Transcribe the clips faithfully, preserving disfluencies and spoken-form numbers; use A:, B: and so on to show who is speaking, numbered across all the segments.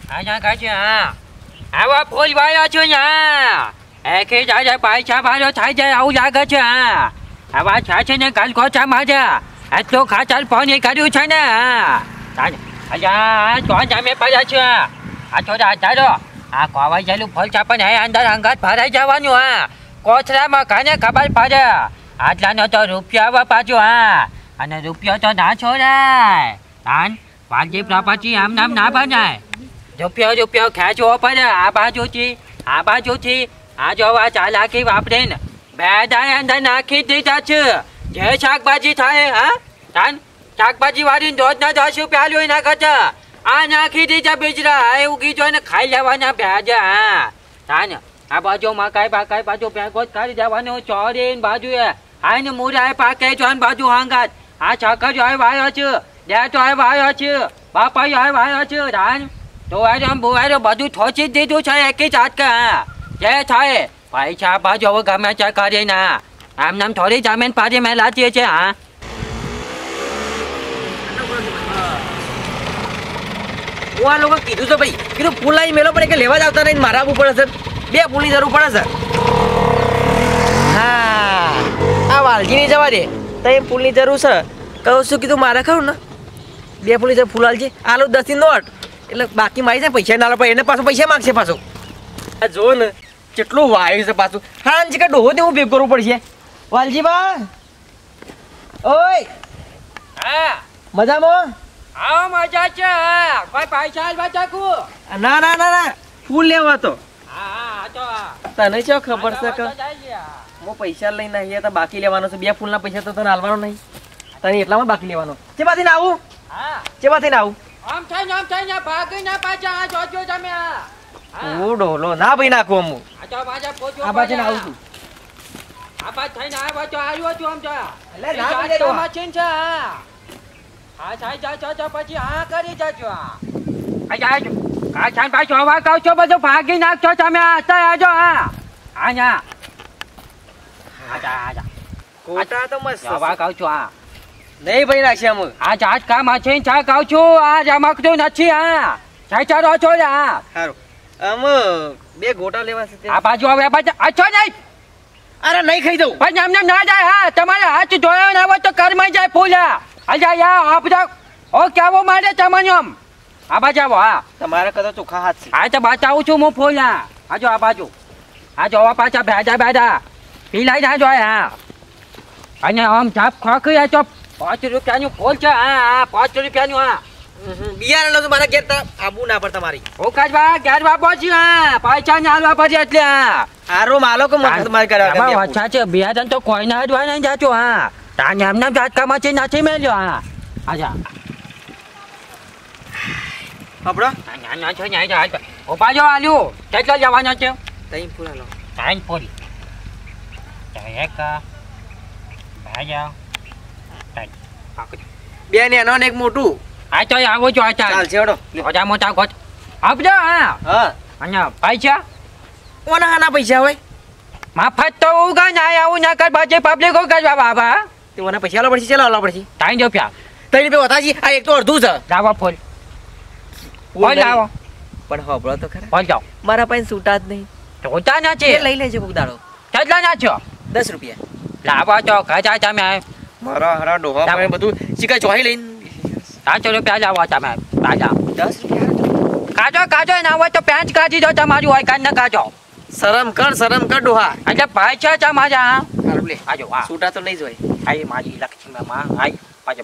A: અહીંયા કાચી હા આવા ફૂલ વાળા છું યા એકે જાય પૈસા વાળો થાય જાય આવું લાગે છે હા આવા છે ને કાલ કોચા મારે એટલું ખાતર પાણી કર્યું છે ને હા અલ્યા તો જામે પડ્યા છે આ તો દાદો આ કોવાઈ ગયેલું ફળ ચાપણ હે અંદર અંગાત ભરાઈ જવાનું હા કોથળામાં કાને ખબર પડે આટલાનો તો રૂપિયા આવવા પાછો હા અને રૂપિયો તો ના છોડાય તાન વાલજી પ્રોપર્ટી આમ નામ ના બનાય રૂપિયો રૂપિયો ખેંચવો પડે આ બાજુથી આ બાજુથી આ જોવા ચાલાકી વાપરે ને બે દાય અંદર નાખી દીધા છે જે શાકભાજી થાય હા તાન શાકભાજી વાળી દોધ ના દસ રૂપિયા લો એના કરતા આ નાખી દીધા બીજરા હા એવું કીધું ને ખાઈ લેવાના ભેજા હા તાન આ બાજુ મકાઈ બાકાઈ બાજુ ભેગો જ કાઢી દેવાનું ચોરી બાજુ એ આ ને મુરાય પાકે જો બાજુ હાંગાત આ છકર હોય વાયો છે ડેટો હોય વાયો છે બાપા હોય વાયો છે રાન તો આમ બોવાયો બધું ઠોચી દીધું છે એક જ હાથ કે હા જે થાય પૈસા બાજુ હવે ગમે તે કરી ના આમ નામ થોડી જમીન પાડી મેં લાતીએ છે હા
B: હું આ લોકો કીધું છે ભાઈ કીધું ફૂલ લાવી મેલો પડે કે લેવા જ આવતા નહીં મારા આવવું પડે છે બે ફૂલની જરૂર પડે છે હા આ વાલજીની જવા દે તો એ ફૂલની જરૂર છે કહું શું કીધું મારે ખરું ને બે ફૂલની જરૂર ફૂલ હાલજી આલુ દસની નોટ એટલે બાકી મારી જાય પૈસા ના લો એને પાછું પૈસા માગશે પાછું આ જો ને કેટલું વાયુ છે પાછું હા કે ડોહો ને હું ભેગ કરવું પડશે વાલજી બા ઓય
A: હા
B: મજામાં
A: હા મજા છે કોઈ પૈસા આલવા ચાકુ
B: ના ના ના ના ફૂલ લેવા તો
A: હા તો
B: તને શું ખબર છે કે હું પૈસા લઈને આવીએ તો બાકી લેવાનો છે બે ફૂલના પૈસા તો તને હાલવાનો નહીં તને એટલામાં બાકી લેવાનો ચેમાંથી ને આવું
A: હા
B: ચેમાંથી ને આવું
A: આમ થાય આમ થાય ભાગી ના પાછા આ જોજો તમે આ
B: ઓ ડોલો ના ભાઈ નાખો હું
A: આ તો પાછા પોચો
B: આ બાજુ આવું છું
A: આ પાછ થઈને આવ્યો તો આવ્યો છું આમ તો
B: એટલે ના ભાઈ તો
A: મશીન છે હા હા થાય જા જા પછી હા કરી જાજો આ આ જાજો કા છાન પાછો હવા કાવ છો બધું ભાગી નાખજો તમે આ આજો હા આયા આજા આજા
B: કોટા તો મસ્ત
A: હવા કાવ છો હા
B: નહીં ભાઈ નાખશે અમે
A: આ જાત કા મશીન ચા કાવ છું આ જમકતું નથી હા ચાચારો છો હા
B: સારું આમ બે ગોટા લેવા છે
A: આ બાજુ હવે બાજુ અચ્છો નહીં
B: અરે નહીં ખાઈ દઉં
A: પણ એમને ના જાય હા તમારે હાથ જોયો ના હોય તો કરમાઈ જાય ફૂલા અજા યા આપજો ઓ કેવો મારે તમને આમ આ બાજુ આવો હા
B: તમારે કદો ચોખા હાથ છે
A: હા તો બતાવું છું હું ફૂલા આજો આ બાજુ આ જોવા પાછા ભેજા ભેજા પીલાઈ ના જોય હા અને આમ ચાપ ખોખી આ તો પાંચ રૂપિયાનું ફૂલ છે હા હા પાંચ રૂપિયાનું હા
B: બિયારણ લો તો મારા ઘેર આબુ ના પડતા મારી
A: ઓ કાજવા ઘેર વાપો છે હા પૈસા ના હાલવા પડે એટલે હા
B: આરો માલો કે મગજ માર કરાવે
A: અચ્છા છે બિયારણ તો કોઈ ના હડવા નહીં જાચો હા તાને એમને ઝાટકામાં છે નથી મેલ્યો હા આજા
B: આપડો
A: ના ના છે ના જા ઓ પાજો આલ્યો કેટલો જવાનો છે
B: તઈ પૂરા લો
A: તાઈન પૂરી એક ભાજા તાઈ પાક
B: બે ને એનો ને એક મોટું
A: આ તો આવો છો આચા
B: ચાલ છેડો
A: મોટા મોટા ગોટ આપજો હા
B: હા
A: અને પૈસા
B: ઓના હાના પૈસા હોય
A: માફત તો ઉગા ના આવું ના કર બાજે પબ્લિક કો કરવા બાબા
B: તે ઓના પૈસા આલો પડશે ચલો આલો પડશે
A: તાઈન રૂપિયા
B: તઈ રૂપિયા વતાજી આ એક તો અડધું છે
A: લાવો ફૂલ ફૂલ લાવો
B: પણ હોબળો તો ખરા
A: ફૂલ જાઓ
B: મારા પાસે સૂટા જ નહીં
A: જોતા ના છે
B: લઈ લેજો કોક દાડો
A: કેટલા ના છો
B: દસ રૂપિયા
A: લાવો તો ખાજા તમે
B: મારા હરા ડોહા પાસે બધું ચીકા ચોહી લઈને
A: સાતસો રૂપિયા લાવો તમે તાજા
B: દસ રૂપિયા
A: કાજો કાજો ના હોય તો પેન્ટ કાઢી દો તમારું હોય કાઢ ને કાજો
B: શરમ કર શરમ કર ડોહા
A: એટલે પૈસા તમારા
B: હારું લે
A: આજો હા
B: સૂટા તો નહીં જોય
A: આઈ મારી લક્ષ્મી માં આઈ પાછો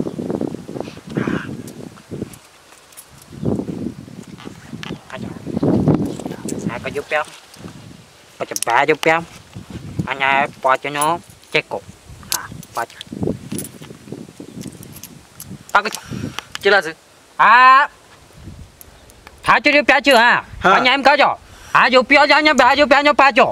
A: આજો આ કજો રૂપિયા પછી બે રૂપિયા અને પાંચનો ચેકો હા પાંચ
B: કેટલા છે
A: હા સાત રૂપિયા છે હા અને એમ કહો આ રૂપિયો છે ને બે રૂપિયાનો પાછો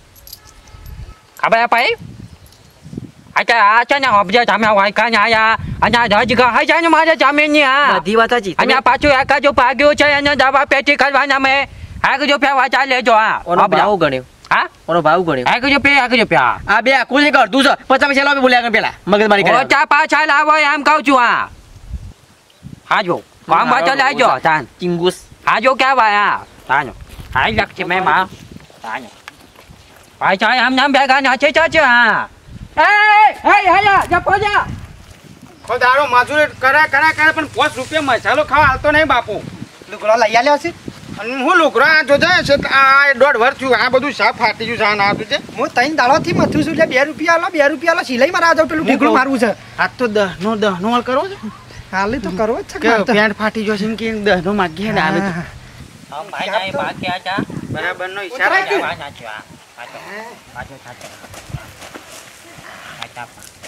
A: ખબર પાઈ અચ્છા આ છે ને અબજે તમે વાયકાને આયા અને આ રજ ગહાઈ જાય ને મારે જમીનની હા
B: બધી વાત સાચી
A: અને પાછું એક જો ભાગ્યું છે એને દવા પેટી કરવાના મેં એક રૂપિયા વાંચા લેજો હા
B: ઓનો ભાવ ગણ્યો
A: હા
B: ઓનો ભાવ ગણ્યો
A: એક રૂપિયા એક રૂપિયા
B: આ બે આખું છે કે અડધું છે પચાસ પૈસા લાવો બોલ્યા પેલા મગજ મારી કરે
A: ઓછા પાછા લાવો એમ કહું છું હા હા જો કામ વાંચો લાવજો તાન
B: ચિંગુસ
A: આજો ક્યાં ભાઈ તાનો આઈ લક્ષી મેં માં તાનો ભાઈ ચાય આમ નામ બેગા નાચે ચાચે હા એ એ હાયા જપો જા
C: ખોદારો મજૂરી કરે કરે કરે પણ પાંચ રૂપિયા મસાલો ખાવા હાલતો નહીં બાપુ
D: લુગડો લઈ આલ્યો છે
C: અને હું લુગરો આ જો જાય છે આ દોઢ વર્ષ થયું આ બધું સાફ ફાટી ગયું છે આ નાતું છે
D: હું ત્રણ દાડોથી મથું છું એટલે બે રૂપિયા આલો બે રૂપિયા આલો સિલાઈ માં જાવ પેલું ઢીકડું મારવું છે
C: આ તો દહ નો દહ નો હાલ કરો છો
D: હાલ તો કરવો જ છે
C: કે પેન્ટ ફાટી ગયો છે એમ કે દહ નો માગી હે આવે તો
A: હા ભાઈ નાઈ બાકી આજા
C: બરાબર નો ઈશારો
A: આ નાચો આ આજો આજો થાચો આજા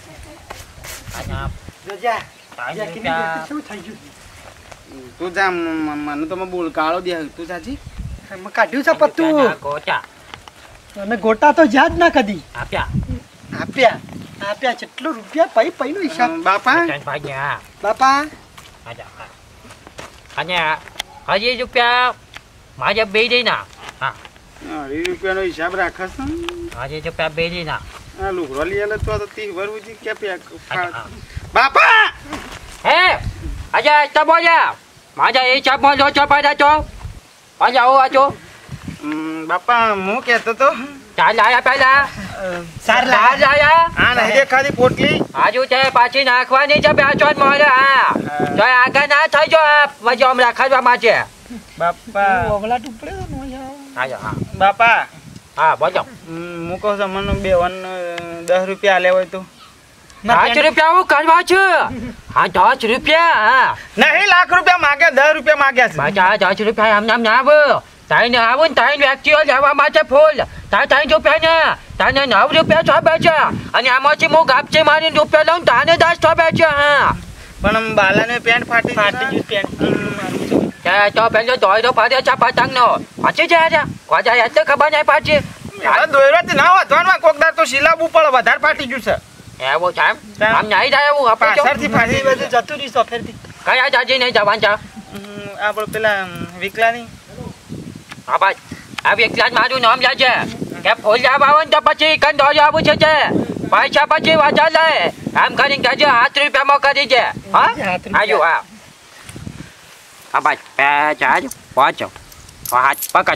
A: આજા
D: જોજા
A: તાઈ રૂપિયા
D: શું થઈ ગયું
C: તું જા મને તો બોલ કાળો દે તું જાજી
D: મેં કાઢ્યું છે પત્તું
A: ગોટા
D: અને ગોટા તો જ્યાં જ ના કદી
A: આપ્યા
D: આપ્યા આપ્યા કેટલું રૂપિયા પૈ પૈ નો હિસાબ
C: બાપા
A: ભાઈ હા
D: બાપા
A: આજા અને હજી રૂપિયા મારે બે દઈના હા
C: અઢી રૂપિયાનો હિસાબ રાખસ
A: હજી રૂપિયા બે દઈના
C: આ લુગરો લઈ આલે તો તી વરવું કે પેક બાપા
A: હે અજા તો બોલ્યા માજા એ ચાપમાં લો ચોપાડા તો આજા ઓ આજો
C: બાપા હું કહેતો તો
A: ચાલ આયા પહેલા
D: સાર
A: ચાલ આયા
C: આ નહીં દેખાતી પોટલી
A: આજુ તે પાછી નાખવાની છે બેચોન મોરે હા તો આગળ ના થઈ જો મજો હમણાં ખાવા માટે
C: બાપા
D: ઓગલા ટુકડે નો યાર
A: આજો હા
C: બાપા
A: હા બોલો
C: હું કહું છું મને બે વન દસ રૂપિયા આલે હોય તો
A: પાંચ રૂપિયા હું કરવા છું હા દસ રૂપિયા હા
C: નહીં લાખ રૂપિયા માગે દસ રૂપિયા માગ્યા છે
A: બાજા દસ રૂપિયા આમ નામ ના આવો તાઈને આવું ને તાઈને વ્યક્તિઓ લેવા માટે ફૂલ તાર ત્રણ રૂપિયા ને તાને નવ રૂપિયા છો બેચે અને આમાંથી હું ગાપચી મારીને રૂપિયા લઉં તાને દસ છો બેચે હા
C: પણ બાલાને પેન્ટ ફાટી
D: ફાટી ગયું પેન્ટ
A: તો પેલો દોયરો ફાડ્યો છે પતંગ નો પછી જાય કોજા યાદ તો ખબર નહીં પાછી
C: દોયરાથી ના વધવાનું કોકદાર તો સિલાબ ઉપર વધારે ફાટી ગયું છે
A: એવું છે આમ નહીં જાય એવું
C: પાછળથી ફાટી
D: એ બધું જતું રહી સફેરથી
A: કયા જાજી નહીં જવાનું છે
C: આપણે પેલા વિકલાની
A: હા ભાઈ આ એકલા જ મારું નામ લે છે કે ફોલ્યા આવે ને તો પછી કઈ દોરી આવું છે પૈસા પછી વાંચા લે આમ કરીને કહેજો હાથ રૂપિયામાં કરી છે હા આજુ હા હા ભાઈ પૈસા જ પહોંચો હાથ પકડ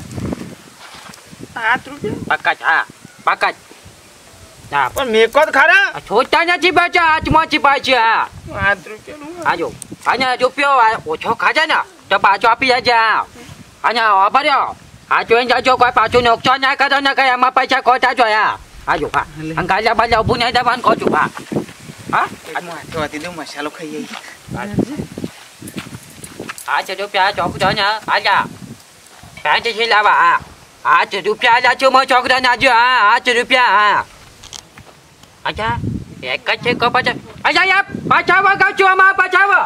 C: સાત રૂપિયા
A: પકડ હા પકડ હા
C: પણ મેકો જ ખરા
A: છોડતા નથી બેચા હાથમાંથી પાછી હા
C: સાત રૂપિયા
A: હાજો અને રૂપિયો ઓછો ખાજે ને તો પાછો આપી જજે અને ભર્યો હા જોઈને જાજો કોઈ પાછું નુકસાન ના કરો ને કઈ એમાં પૈસા ખોટા જોયા હાજો હા અને કાલે બાજુ ઊભું નહીં જવાનું કહું છું હા હા
C: તો હતી દઉં મસાલો ખાઈ આવી
A: આઠ રૂપિયા ચોકડો ને આજા પાંચ છે લાવા હા આઠ રૂપિયા લાચું મો ચોકડો ને આજો હા આઠ રૂપિયા હા અચ્છા એક જ છે કો પાછા અચ્છા યાર પાછાવા ગાવ છું આમાં પાછાવા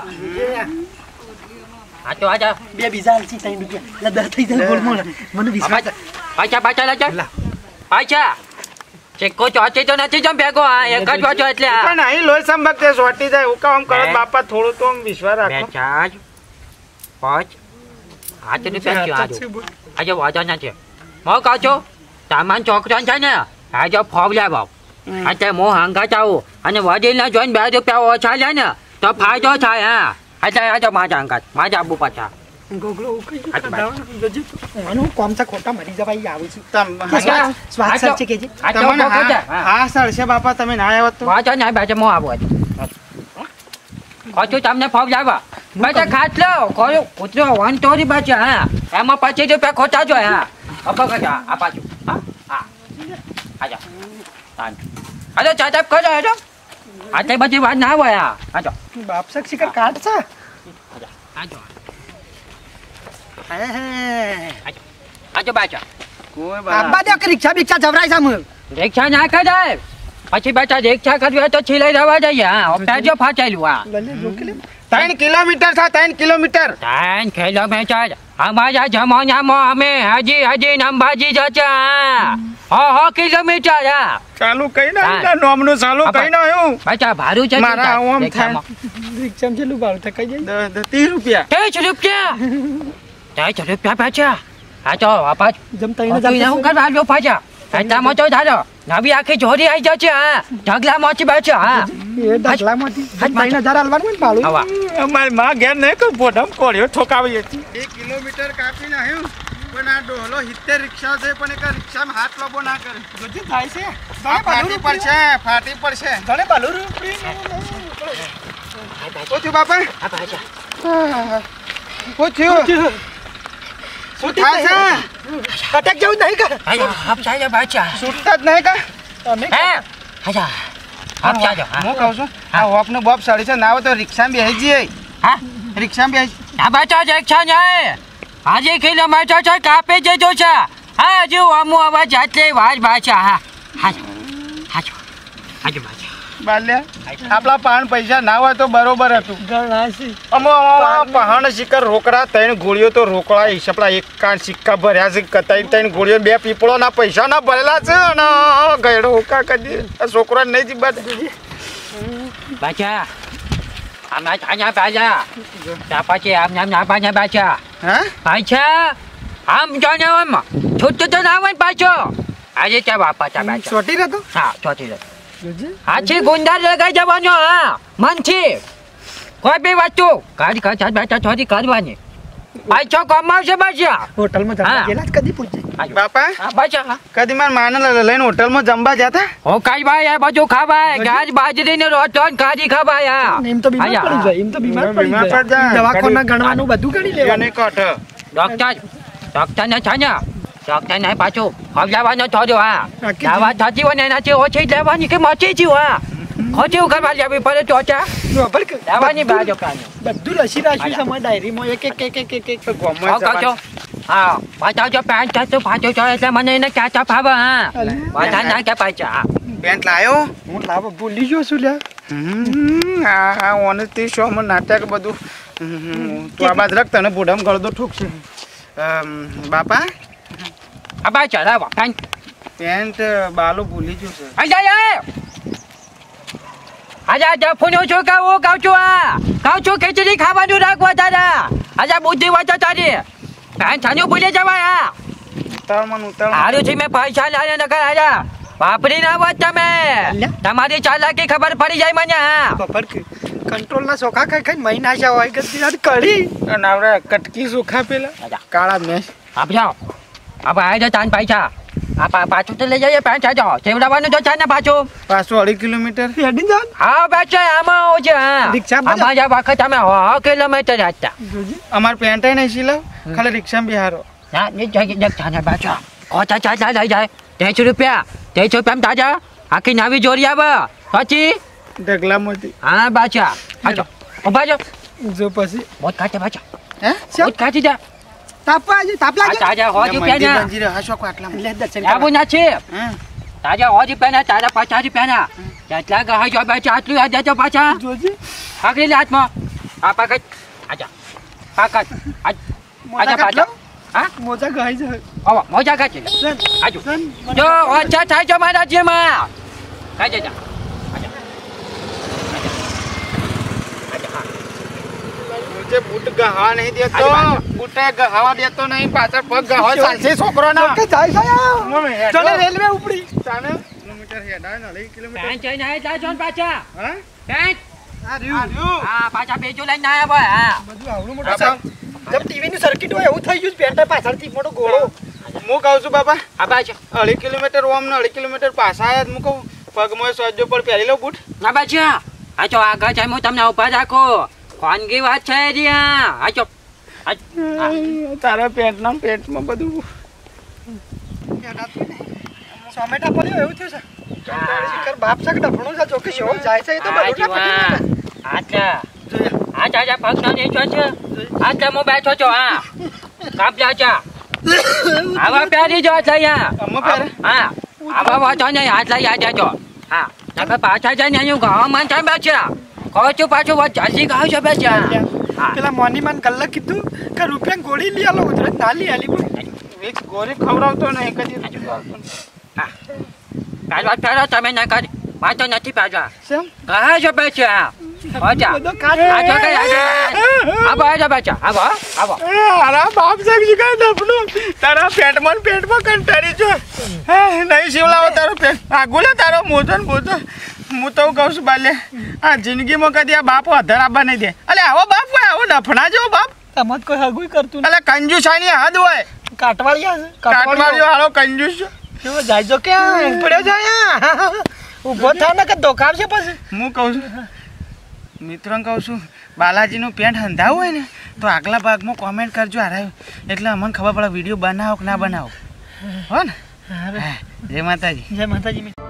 A: હા તો આજા
D: બે બીજા આલસી ત્રણ રૂપિયા લા દસ થઈ જાય બોલ મોળ મને વિશ્વાસ
A: પાછા પાછા લાજા પાછા ચેકો ચોચે તો નથી જમ ભેગો હા એક જ વાંચો એટલે
C: પણ અહીં લોહી સંભક્તે સોટી જાય ઉકા આમ કરો બાપા થોડું તો આમ વિશ્વાસ રાખો
A: ચાર પાંચ આઠ રૂપિયા ક્યાં આજો આજે વાંચો નથી મો કહો છો સામાન ચોકડો છે ને આજે ફોબ લેવો એટલે હું હંગાત આવું અને વડીલને જોઈને બે રૂપિયા ઓછા લે ને તો ફાયદો થાય હા એટલે આજે માજા હંગાત માજા આબુ પાછા
D: ગોગલો કઈ ખાડાવાનું જજી આનું કોમ છે ખોટા મરી જવાય આવું છું
C: તમ
D: સ્વાદ સર છે કેજી
C: તમને હા હા સર છે બાપા તમે ના આવ્યા તો
A: વાંચો ને બેઠે મો આવું કચું તમને ફોબ લાવવા બેટા ખાટ લો કોયો કૂતરો વન તોરી બાજુ હા એમાં પચીસ રૂપિયા ખોટા જો હા અપા કાકા આ પાછું હા હા આજા હાલો ચાચા કરો હેડો આટલી બધી વાત ના હોય હા આજો
D: બાપ સાક્ષી કા કાટ છે
A: આજો
D: હે હે
A: આજો બાચા
C: કોઈ
D: આબા દે રિક્ષા બિક્ષા જવરાય સામ
A: રિક્ષા ના કરાય પછી બેટા રિક્ષા કરવી હોય તો છીલાઈ જવા જઈએ હા ઓપેજો ફાટેલું હા
D: લલે રોકેલે
C: ત્રણ કિલોમીટર છે ત્રણ કિલોમીટર
A: ત્રણ કિલોમીટર અમારા જમાનામાં અમે હજી હજી અંબાજી જતા હા હો કિલોમીટર હા
C: ચાલુ કઈ ના નોમનું ચાલુ કઈ ના હું
A: બેટા ભાડું છે
C: મારા ઓમ થાય
D: રિક્ષામાં કેટલું ભાડું થાય કઈ જાય
C: ત્રીસ રૂપિયા
A: ત્રીસ રૂપિયા ત્રીસ રૂપિયા પાછા હા તો વાપસ
D: જમતા
A: શું કરવા આવ્યો પાછા એટલામાં તો ધારો નવી આખી જોડી આવી જશે હા ઢગલામાંથી બેસે હા
D: એ ઢગલામાંથી ત્રણ હજાર આલવાનું ને ભાડું
A: હવા
C: અમારી માં ઘેર નહીં કર પોઢમ કોળ્યો ઠોકાવી હતી એક કિલો કિલોમીટર કાપી નાખ્યું પણ આ ડોલો સિત્તેર રિક્ષા છે પણ એક રિક્ષામાં હાથ લોબો ના કરે
D: જોજે થાય છે
C: આ ફાટી પડશે ફાટી પડશે
D: જાણે બાલુર
C: શું થયું બાપા
A: આ બાચા
C: શું થયું શું થાય છે
D: અટક જેવું નહીં કર
A: આયા આપ ચાલે બાચા
C: છૂટતા જ નહીં કા
D: તમે
A: હે આજા આપ ચાલો
C: હું કહું છું આ હોપનો બોપ સડી છે ના હોય તો રિક્ષામાં બેસી જઈએ
A: હા
C: રિક્ષામાં બેસી
A: આ બાચા જે છે ને આજે કિલોમીટર છે કાપી જજો છે હા જો અમુ આવા જાતે વાર બાચા હા હા હાજો હાજો બાચા
C: બાલ્યા આપણા પાન પૈસા ના હોય તો બરોબર હતું
D: ગણાસી
C: અમો પહાણ સિક્કા રોકડા ત્રણ ગોળીઓ તો રોકડા હિસાબલા એક કાન સિક્કા ભર્યા છે ત્રણ ત્રણ ગોળીઓ બે પીપળોના પૈસા ના ભરેલા છે અને ગયડો હોકા કરી આ છોકરા નહીં જીબા
A: બાચા આમ ના થા냐 બાજા તા પછી આમ નામ ના પાછા બાચા
C: હા
A: બાચા આમ જાને આમ છૂટ તો ના હોય પાછો આજે ચા બાપા ચા બાચા
D: ચોટી રહેતો
A: હા ચોથી લે
D: જોજે
A: આછી ગુંડા લગાઈ જવાનો હા મનથી કોઈ બી વસ્તુ કાઢી કાઢ બાચા ચોથી કાઢવાની પાછો કમાવશે બાચા
D: હોટલમાં
A: હા.
D: જમવા ગયેલા જ કદી પૂછજે
C: બાપા
A: હા બાચા હા
C: કદી મારા માને લઈને હોટલમાં જમવા જતા
A: ઓ કાઈ ભાઈ આ બધું ખાવાય ગાજ બાજરીને રોટલો ને કાઢી ખાવાય
D: એમ તો બીમાર
A: આયા.
D: પડી જાય એમ તો બીમાર પડી
C: બીમાર પડી
D: જાય
C: જાય.
D: દવાખાના ગણવાનું બધું ગણી લેવાનું
C: એને કઠ
A: ડોક્ટર ડોક્ટર ને છે ને ડોક્ટર ને પાછું ખવડાવવાનો થોડો હા
D: બાકી
A: દવા થતી હોય ને એનાથી ઓછી લેવાની કે મોટી થયું હા ખોટી કરવા લેવી પડે ચોચા
D: બરાબર કે
A: દવાની બાજુ કાઢો
D: બધું લસી રાખ્યું છે અમારી ડાયરીમાં એક એક એક એક એક એક
C: ગોમાં
A: કાચો હા પાછો પેન્ટ થતો પાછો છો એટલે મને એને કાચા ફાવે હા પાછા ના કે પાછા હા
C: પેન્ટ લાયો
D: હું લાવ ભૂલી ગયો છું લ્યા
C: હમ, આ આ ઓનેથી શોમાં નાટક બધું હમ, તું આ બાદ રખ તને બુઢામ ગળદો ઠોકશે અમ, બાપા
A: આ પાછા લાવો પેન્ટ
C: પેન્ટ બાલો ભૂલી ગયો છે
A: આજા યાર આજા જફુનો છો કાવ કાવ છો આ કાવ છો ખીચડી ખાવાનું રાખવા તારા આજા બુદ્ધિ વાંચો તારી પેન્ટ છાનું ભૂલી જવાય હા
C: ઉતાળમાં ને ઉતાળમાં
A: હારું છે મેં પૈસા લાવે નકર આજા વાપરી ના વાત તમે તમારી ચાલાકી ખબર પડી જાય મને હા
D: બબર કે કંટ્રોલ ના સોખા ખાઈ ખાઈ મહિના છે હોય કે યાર કઢી
C: અને આપણે કટકી સુખા પેલા કાળા મેસ
A: આપ જાઓ આપ આયા તાન પૈસા આ પા- પાછું તો લઈ જઈએ પેન્ટ આજો સેવડાવવાનું તો છે ને પાછું
C: પાછું અઢી કિલોમીટર
D: હેડી જાન
A: હા બેચે આમાં આવો છે હા
D: રિક્ષામાં જાઓ.
A: અમારા વખત અમે સો કિલોમીટર હતા
D: જોજે
C: અમાર પેન્ટ નહીં સિલાવ ખાલી રિક્ષામાં બિહારો
A: ના ની જગ્યા જગતા ને પાછો કોતા ચાલા લઈ જાય ત્રીસ રૂપિયા ત્રીસ રૂપિયા તાજા આખી નવી જોડી આવે પછી
C: ઢગલામાંથી
A: હા બાચા આજો ઉભા જો
D: જો પછી
A: મોત કાઢે બાચા
C: હે
A: મોત કાઢી જા
D: તાપા આજે તાપ
A: આ
D: લાગે
A: તાજા સો રૂપિયા ના
C: મંજીરે હાશો આટલામાં
D: લે દર્શન
A: આવું નથી
C: હે
A: તાજા સો રૂપિયા તારા પચાસ રૂપિયા કેટલા ગહા જો બાચા આટલું યાદ દેજો પાછા
D: જોજે
A: આગળ લે હાથમાં આ પાકટ આજા પાકટ આજ આજા પાછા હા
D: મોજા ગહાઈ જાય
A: આવો મોજા કાચી લે
D: સન
A: આજો
D: સન
A: જો ઓછા થાય છે મારા જેમાં કાજે જા આજા આજા
C: મુજે બૂટ ગહવા નહીં દેતો બૂટે ગહવા દેતો નહીં પાછળ પગ ગહવા ચાલશે છોકરો ના
D: કે જાય જાય ચલે રેલવે ઉપડી
C: ચાલે કિલોમીટર હેડા ને અઢી કિલોમીટર
A: પેન્ટ જઈને આયા જાજો ને પાછા
C: હા
A: પેન્ટ
C: આ રહ્યું
A: હા પાછા બેજો લઈને આયા ભાઈ હા
D: બધું આવડું મોટું સર જબ ટીવી ની સર્કિટ હોય એવું થઈ ગયું પેન્ટ પાછળથી મોટો ગોળો
C: હું કહું છું બાપા
A: આ બાજુ
C: અઢી કિલોમીટર ઓમ ને અઢી કિલોમીટર પાછા આયા હું કહું પગમાં સોજો પર પહેરી લો બૂટ
A: ના બાજુ આ જો આગળ જાય હું તમને ઉભા રાખો ખાનગી વાત છે રિયા આ જો
C: તારા પેન્ટના પેન્ટમાં બધું
D: ટોમેટા પડ્યો એવું થયું છે શિખર બાપ છે કે ડફણું છે ચોખ્ખી શો જાય છે એ તો બધું ના પકડી
A: આટલા આ ચાચા પગ ના નીચો છે આટલા હું બેઠો છો હા કાપ ચાચા આવા પહેરી જો એટલે અહીંયા
C: આમાં પહેરે?
A: હા આવા વાંચો નહીં આટલા યાદ આજો હા નકર પાછા જઈને અહીંયા ગાવામાં છે બેસ્યા કહો છું પાછું વાત જલ્દી ગાવ છો બેસ્યા હા
D: પેલા મોની માન કલ્લા કીધું કે રૂપિયા ગોળી લઈ આલો ઉતરે ના લઈ આલી પણ
C: એક ગોરી ખવડાવતો નહીં કદી
A: હા પહેરવા પહેરો તમે ના કરી વાંચો નથી પહેરવા
C: સેમ
A: કહા છો બેસ્યા ઓજા
D: બધો કાચ
A: આજો કઈ આવો આજો બેસ્યા આવો આવો
C: અરે બાપ સાહેબ શીખાય ડફનું તારા પેટમાં ને પેટમાં કંટાળી જો હે નહીં શિવલાવો તારો પેટ આ ગોલે તારો મોજો ને મોજો હું તો કહું છું બાલે આ જિંદગીમાં કદી આ બાપ અધર આપવા નહીં દે અલે આવો બાપ હોય આવો ડફણા જેવો બાપ
D: તમાર કોઈ હગુય કરતું
C: અલે કંજુસાની હદ હોય
D: કાટવાળિયા છે
C: કાટમાળ્યો હાલો કંજુસ છે.
D: કેવો જાય જો ક્યાં પડ્યો જાય ઊભો થા ને કે દોખાવશે પછી
C: હું કહું છું મિત્રોને કહું છું બાલાજીનું પેન્ટ હંધાવું હોય ને તો આગલા ભાગમાં કોમેન્ટ કરજો હારાયું એટલે અમને ખબર પડે વિડીયો બનાવો કે ના બનાવો હો ને.
D: હા
C: જય માતાજી.
D: જય માતાજી.